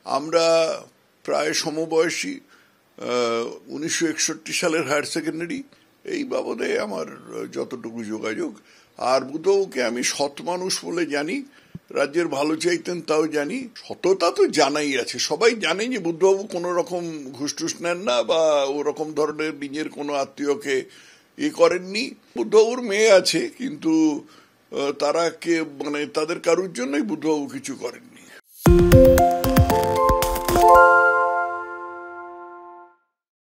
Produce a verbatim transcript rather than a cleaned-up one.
আমরা প্রায় সমবয়সী, উনিশশো একষট্টি সালের হায়ার সেকেন্ডারি, এই বাবদে আমার যতটুকু যোগাযোগ। আর বুদ্ধবাবুকে আমি সৎ মানুষ বলে জানি, রাজ্যের ভালো চাইতেন তাও জানি। সততা তো জানাই আছে, সবাই জানে যে বুদ্ধবাবু কোনো রকম ঘুষ টুস নেন না বা ওরকম ধরনের নিজের কোনো আত্মীয়কে ই করেননি। বুদ্ধবাবুর মেয়ে আছে, কিন্তু তারা কে মানে তাদের কারুর জন্যই বুদ্ধবাবু কিছু করেননি।